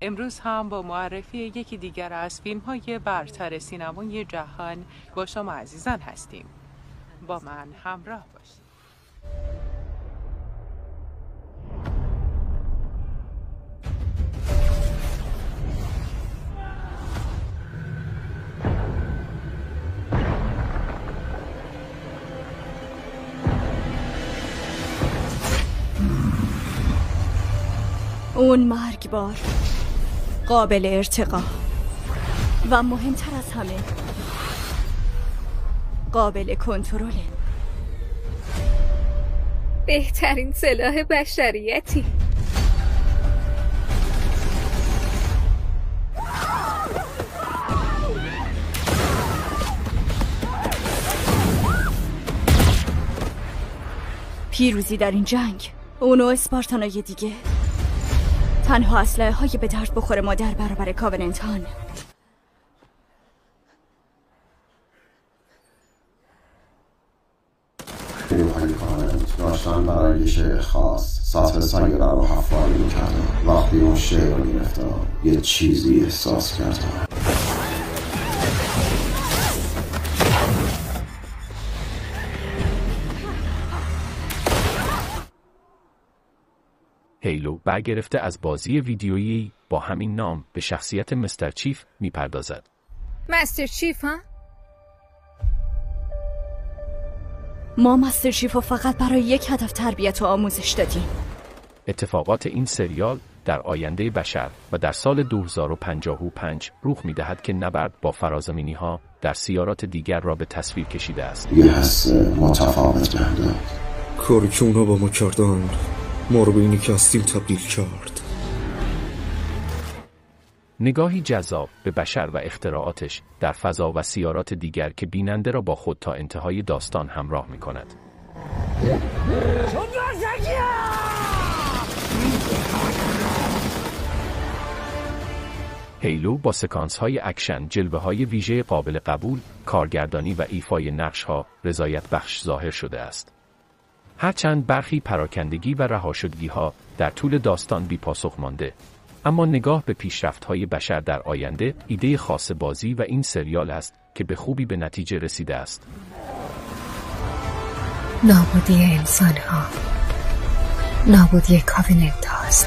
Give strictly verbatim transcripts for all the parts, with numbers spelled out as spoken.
امروز هم با معرفی یکی دیگر از فیلم‌های برتر سینمای جهان با شما عزیزان هستیم. با من همراه باشید. اون مرگبار، قابل ارتقا و مهمتر از همه قابل کنترله. بهترین سلاح بشریتی. پیروزی در این جنگ اون و اسپارتانای دیگه تنها اسلحه های به درد بخوره ما در برابر کاوننتان. نیروهای کاوننت داشتن برای یه شعر خاص سطح سیاره رو حفاری میکردن. وقتی اون شعر رو گرفتم یه چیزی احساس کردم. هیلو برگرفته از بازی ویدیویی با همین نام به شخصیت مستر چیف میپردازد. مستر چیف ها؟ ما مستر چیف رو فقط برای یک هدف تربیت و آموزش دادیم. اتفاقات این سریال در آینده بشر و در سال دو هزار و پنجاه و پنج رخ میدهد که نبرد با فرازمینی ها در سیارات دیگر را به تصویر کشیده است. یه حس متفاوت بهم داد. کاری که اونا با ما کردن ما رو به اینی که هستیم تبدیل کرد. نگاهی جذاب به بشر و اختراعاتش در فضا و سیارات دیگر که بیننده را با خود تا انتهای داستان همراه می کند. هیلو با سکانس های اکشن، جلوه های ویژه قابل قبول، کارگردانی و ایفای نقش ها رضایت بخش ظاهر شده است. هرچند برخی پراکندگی و رهاشدگی ها در طول داستان بی پاسخ مانده، اما نگاه به پیشرفت‌های بشر در آینده ایده خاص بازی و این سریال است که به خوبی به نتیجه رسیده است. نابودی انسان‌ها، نابودی کاوننت هاست.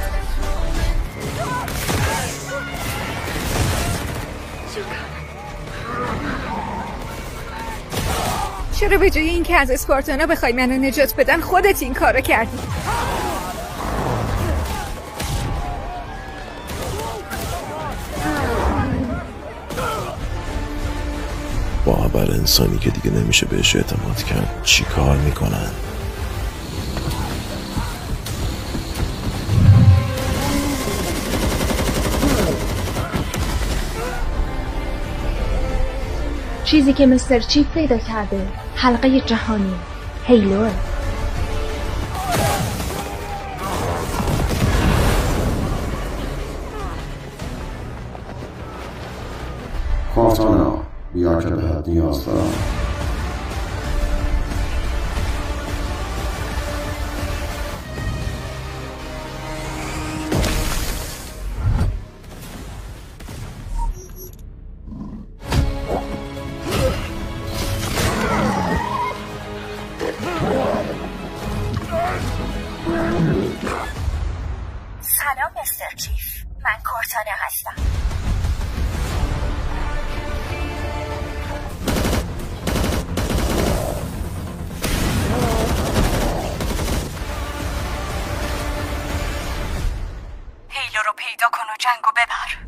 چرا به جای این که از اسپارتانا بخوای منو نجات بدن خودت این کارو کردی؟ با اول انسانی که دیگه نمیشه بهش اعتماد کرد چی کار میکنن؟ چیزی که مستر چیف پیدا کرده حلقه جهانی هیلوه. کورتانا بیا که بهت نیاز دارم. سلام مستر چیف، من کورتانا هستم. هیلو رو پیدا کن و جنگو ببر.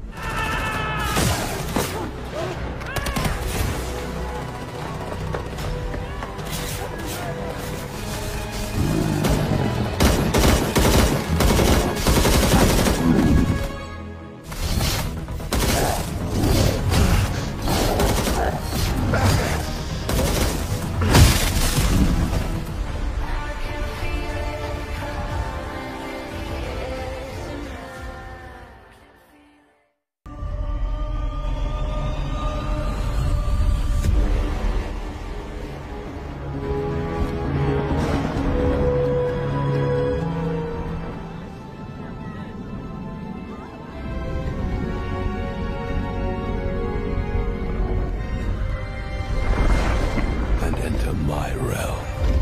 my realm.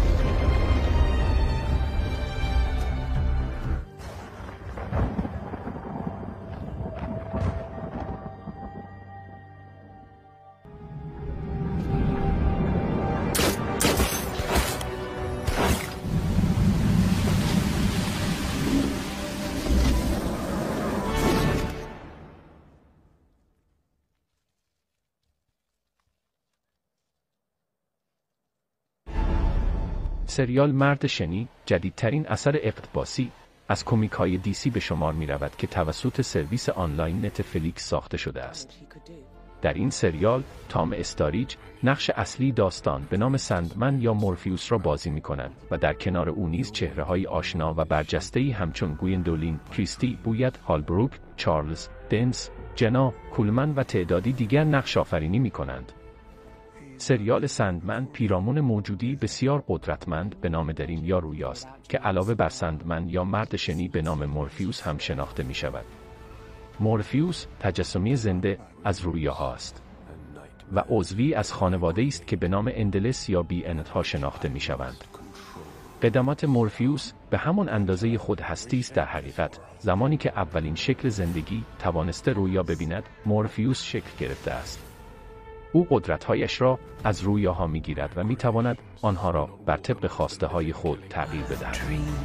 سریال مرد شنی جدیدترین اثر اقتباسی از کمیک های دیسی به شمار می رود که توسط سرویس آنلاین نتفلیکس ساخته شده است. در این سریال تام استاریج نقش اصلی داستان به نام سندمن یا مورفیوس را بازی می کند و در کنار او نیز چهره های آشنا و برجسته‌ای همچون گویندولین، کریستی بویت، هالبروک، چارلز دنس، جنا کولمن و تعدادی دیگر نقش آفرینی می کنند. سریال سندمن پیرامون موجودی بسیار قدرتمند به نام دریم یا رویاست که علاوه بر سندمن یا مرد شنی به نام مورفیوس هم شناخته می شود. مورفیوس تجسمی زنده از رویاها است و عضوی از خانواده است که به نام اندلس یا بی انتها شناخته می شوند. قدمات مورفیوس به همان اندازه خود هستی است. در حقیقت زمانی که اولین شکل زندگی توانسته رویا ببیند مورفیوس شکل گرفته است. او قدرت‌هایش را از رویاها می‌گیرد و می‌تواند آنها را بر طبق خواسته‌های خود تغییر بدهد.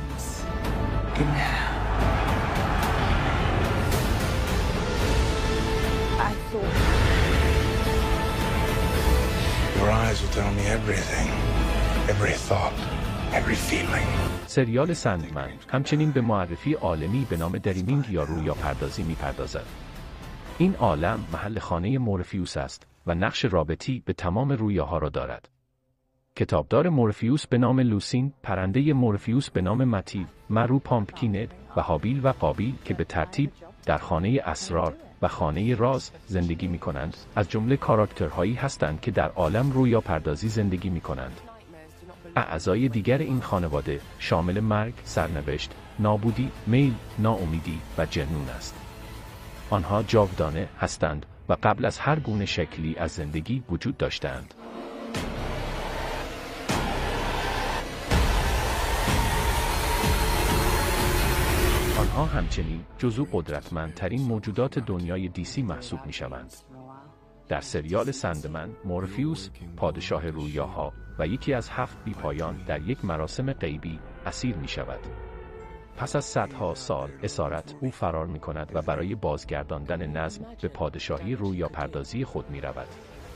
سریال سندمن همچنین به معرفی عالمی به نام دریمینگ یا رویا پردازی می‌پردازد. این عالم محل خانه مورفیوس است و نقش رابطی به تمام رویاها را دارد. کتابدار مورفیوس به نام لوسین، پرنده مورفیوس به نام متیو، مرو پامپکینت و هابیل و قابیل که به ترتیب در خانه اسرار و خانه راز زندگی می کنند، از جمله کاراکترهایی هستند که در عالم رویا پردازی زندگی می کنند. اعضای دیگر این خانواده شامل مرگ، سرنوشت، نابودی، میل، ناامیدی و جنون است. آنها جاودانه هستند و قبل از هر گونه شکلی از زندگی وجود داشتند. آنها همچنین جزو قدرتمندترین موجودات دنیای دیسی محسوب می شوند. در سریال سندمن، مورفیوس، پادشاه رویاها و یکی از هفت بیپایان در یک مراسم غیبی اسیر می شود. پس از صدها سال اسارت او فرار می کند و برای بازگرداندن نظم به پادشاهی رویا پردازی خود می رود.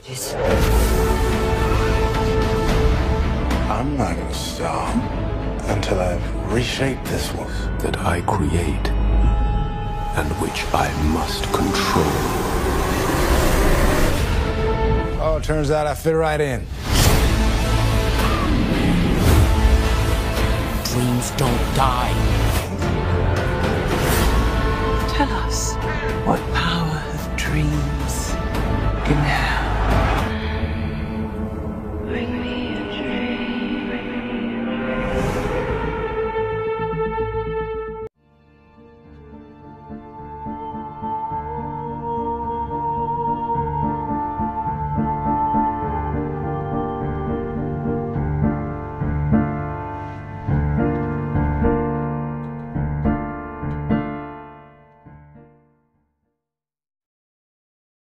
I'm not gonna stop until I've reshaped this world that I create and which I must control. Oh, it turns out I fit right in. Dreams don't die. Tell us, what power have dreams?